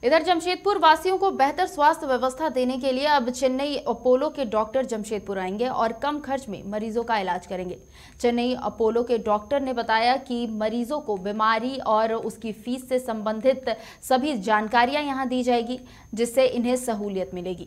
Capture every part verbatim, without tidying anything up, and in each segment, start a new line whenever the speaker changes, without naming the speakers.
इधर जमशेदपुर वासियों को बेहतर स्वास्थ्य व्यवस्था देने के लिए अब चेन्नई अपोलो के डॉक्टर जमशेदपुर आएंगे और कम खर्च में मरीजों का इलाज करेंगे। चेन्नई अपोलो के डॉक्टर ने बताया कि मरीजों को बीमारी और उसकी फीस से संबंधित सभी जानकारियां यहां दी जाएगी, जिससे इन्हें सहूलियत मिलेगी।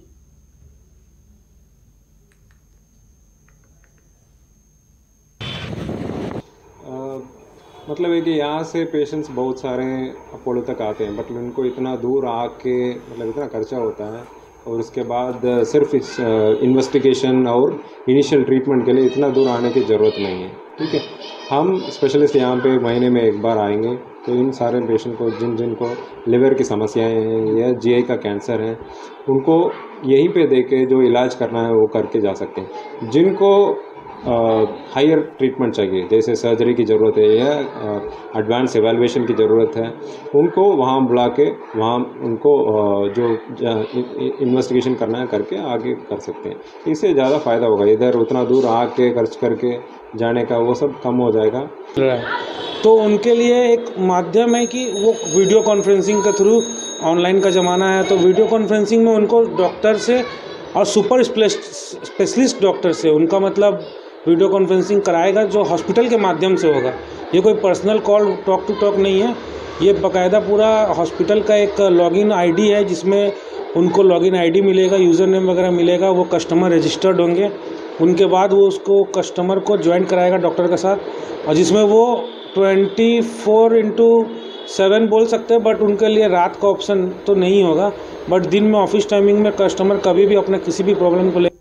मतलब है कि यहाँ से पेशेंट्स बहुत सारे अपोलो तक आते हैं, बट उनको इतना दूर आके मतलब इतना खर्चा होता है और उसके बाद सिर्फ इस इन्वेस्टिगेशन और इनिशियल ट्रीटमेंट के लिए इतना दूर आने की ज़रूरत नहीं है। ठीक है, हम स्पेशलिस्ट यहाँ पे महीने में एक बार आएंगे, तो इन सारे पेशेंट को जिन जिन को लिवर की समस्याएं हैं या जीआई का कैंसर है, उनको यहीं पे दे के जो इलाज करना है वो करके जा सकते हैं। जिनको हायर ट्रीटमेंट चाहिए, जैसे सर्जरी की ज़रूरत है या एडवांस एवेलुएशन की ज़रूरत है, उनको वहाँ बुला के वहाँ उनको uh, जो इन्वेस्टिगेशन करना है करके आगे कर सकते हैं। इससे ज़्यादा फ़ायदा होगा। इधर उतना दूर आके खर्च करके जाने का वो सब कम हो जाएगा।
तो उनके लिए एक माध्यम है कि वो वीडियो कॉन्फ्रेंसिंग के थ्रू, ऑनलाइन का ज़माना है तो वीडियो कॉन्फ्रेंसिंग में उनको डॉक्टर से और सुपर स्पेशलिस्ट डॉक्टर से उनका मतलब वीडियो कॉन्फ्रेंसिंग कराएगा, जो हॉस्पिटल के माध्यम से होगा। ये कोई personal call talk to talk नहीं है, ये बाकायदा पूरा हॉस्पिटल का एक लॉगिन आईडी है, जिसमें उनको लॉगिन आईडी मिलेगा, यूज़र नेम वगैरह मिलेगा, वो कस्टमर रजिस्टर्ड होंगे। उनके बाद वो उसको कस्टमर को ज्वाइन कराएगा डॉक्टर के साथ, और जिसमें वो ट्वेंटी फोर इंटू सेवन बोल सकते हैं, बट उनके लिए रात का ऑप्शन तो नहीं होगा, बट दिन में ऑफिस टाइमिंग में कस्टमर कभी भी अपने किसी भी प्रॉब्लम को ले